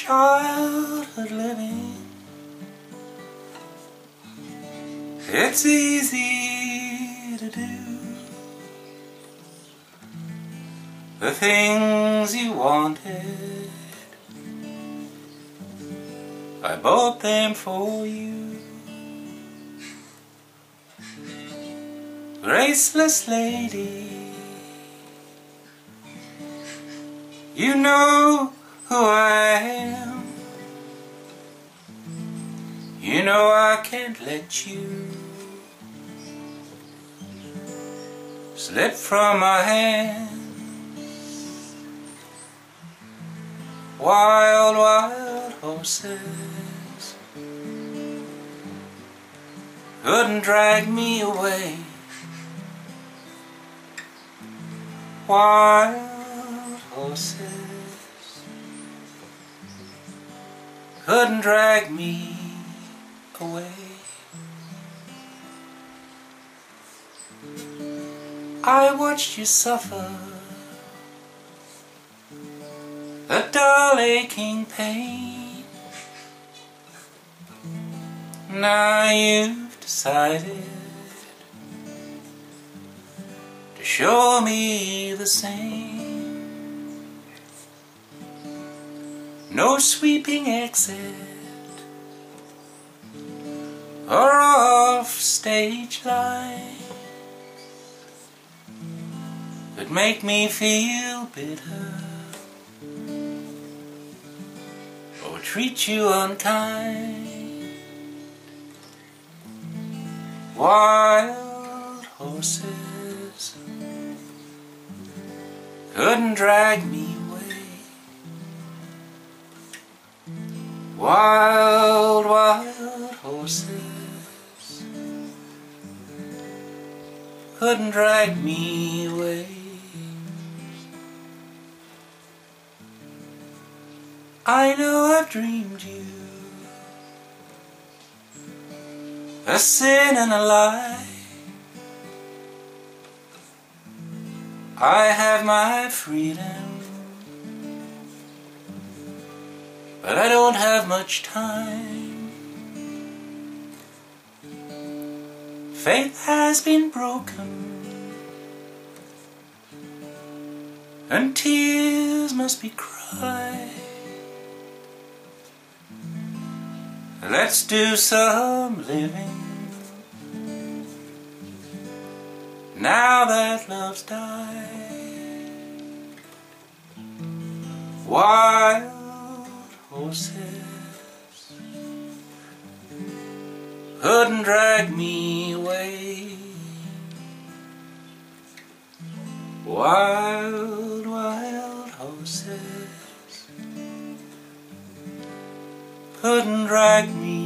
childhood living. It's easy to do the things you wanted. I bought them for you. Graceless lady, you know who I am. You know I can't let you slip from my hands. Wild, wild horses couldn't drag me away. Wild horses couldn't drag me away. I watched you suffer a dull aching pain. Now you've decided to show me the same. No sweeping exit or off stage line could make me feel bitter or treat you unkind. Wild horses couldn't drag me away. Wild, wild horses couldn't drag me away. I know I've dreamed you a sin and a lie. I have my freedom, but I don't have much time. Faith has been broken, and tears must be cried. Let's do some living now that love's died. Wild horses couldn't drag me away. Wild, wild horses couldn't drag me